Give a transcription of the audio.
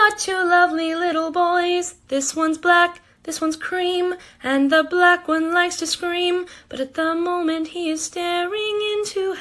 are two lovely little boys. This one's black, this one's cream, and the black one likes to scream, but at the moment he is staring into